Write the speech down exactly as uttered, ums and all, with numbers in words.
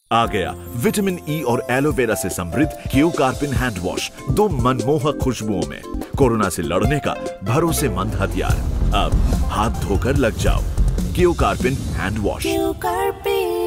आ गया vitamin E और aloe vera से समृद्ध क्योकार्पिन हैंड वॉश, दो मनमोहक खुशबुओं में कोरोना से लड़ने का भरोसेमंद हथियार। अब हाथ धोकर लग जाओ। क्योकार्पिन हैंड वॉश।